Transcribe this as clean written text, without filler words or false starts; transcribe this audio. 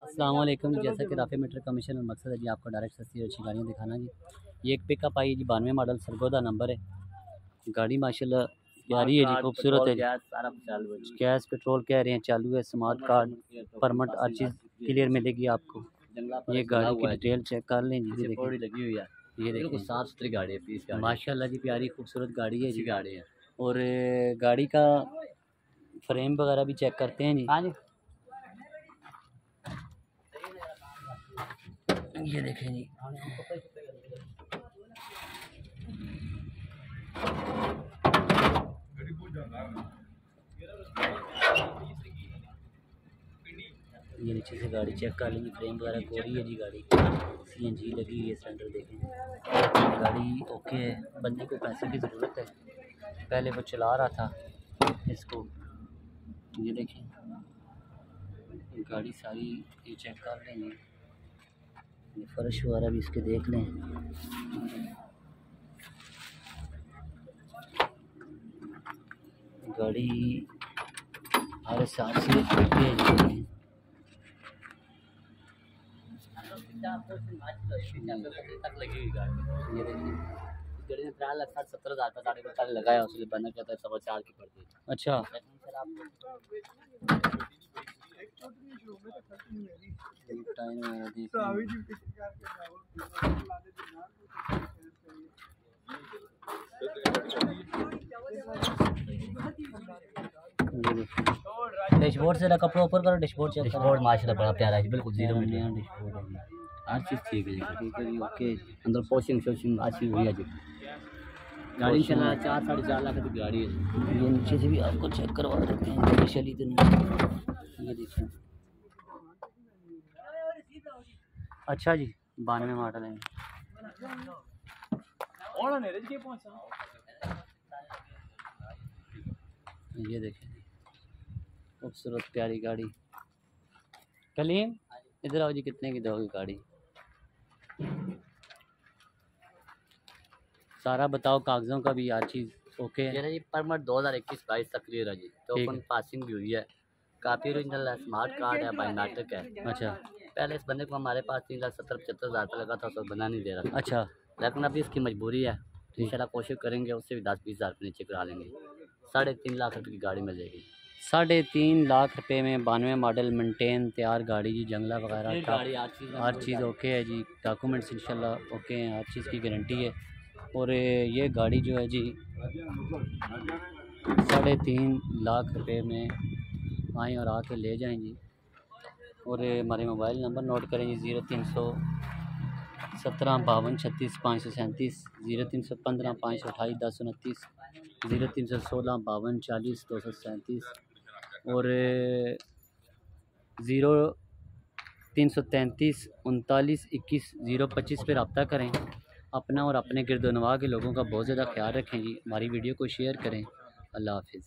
अस्सलाम वालेकुम। जैसा कि राफे मीटर का मिशन और मकसद है जी आपको डायरेक्ट सस्ती और अच्छी गाड़ियाँ दिखाना जी। ये एक पिकअप आई जी 92 मॉडल सरगोदा नंबर है। गाड़ी माशाल्लाह प्यारी है जी, खूबसूरत है जी। सारा चालू है, गैस पेट्रोल कह रहे हैं चालू है। स्मार्ट कार्ड परमिट हर चीज़ क्लियर मिलेगी आपको। ये गाड़ी की डिटेल चेक कर लें जी। देखिए लगी हुई है, ये देखिए साफ़ सुथरी गाड़ी है पीस माशाल्लाह जी, प्यारी खूबसूरत गाड़ी है जी। गाड़ी है और गाड़ी का फ्रेम वगैरह भी चेक करते हैं जी। हाँ जी, ये देखें जी। ये नीचे से गाड़ी चेक कर लेंगे, फ्रेम वगैरह कोरी है जी। गाड़ी CNG लगी हुई है, सिलेंडर देखें। गाड़ी ओके है, बंदे को पैसे की ज़रूरत है, पहले वो चला रहा था इसको। ये देखें गाड़ी सारी, ये चेक कर लेंगे, ये फर्श वगैरह भी इसके देख लें। गाड़ी हर साल से ओके है जी। तक लगी हुई गाड़ी, ये देखिए गाड़ी में 3,60,70,000 का साढ़े को लगाया, उसके बना कहता है 4.25 की पड़ती है। अच्छा डैशबोर्ड से कपड़ा ऊपर करो, डैशबोर्ड चेक करो। डैशबोर्ड माशाल्लाह बड़ा प्यारा है, बिल्कुल जीरो में डैशबोर्ड है, हर चीज़ ठीक है जी। ओके, अंदर पोशिंग शोशिंग अच्छी हुई है जी। गाड़ी चला 4-4.5 लाख की गाड़ी है। ये नीचे से भी आपको चेक करवा देते हैं, चली तो नहीं। ये देखिए अच्छा जी, 92 मॉडल है। ये देखें खूबसूरत प्यारी गाड़ी। कलीम इधर आओ जी, कितने की दोगी गाड़ी? सारा बताओ, कागज़ों का भी हर चीज़ ओके है जी। परमिट 2021-22 तक क्लियर है जी, तो अपन पासिंग भी हुई है, काफ़ी ओरिजिनल है, स्मार्ट कार्ड है, बायोमेट्रिक है। अच्छा, पहले इस बंदे को हमारे पास 3,70,75,000 रुपये लगा था, उसको बना नहीं दे रहा। अच्छा, लेकिन अभी इसकी मजबूरी है, इंशाल्लाह कोशिश करेंगे उससे भी 10-20 हज़ार रुपये नीचे करा लेंगे। 3.5 लाख रुपये की गाड़ी मिल जाएगी। 3.5 लाख रुपये में 92 मॉडल मेंटेन तैयार गाड़ी जी, जंगला वगैरह गाड़ी हर चीज़ ओके है जी। डॉक्यूमेंट्स इंशाल्लाह ओके हैं, हर चीज़ की गारंटी है। और ये गाड़ी जो है जी 3.5 लाख रुपये में आएँ और आके ले जाएँ जी। और हमारे मोबाइल नंबर नोट करें जी, 0317 52 36 537, 0315 528 1029, 0316 52 40 237 और 0333 39 21 025 पर रब्ता करें। अपना और अपने गिरदोनवा के लोगों का बहुत ज़्यादा ख्याल रखें जी। हमारी वीडियो को शेयर करें। अल्लाह हाफ़िज़।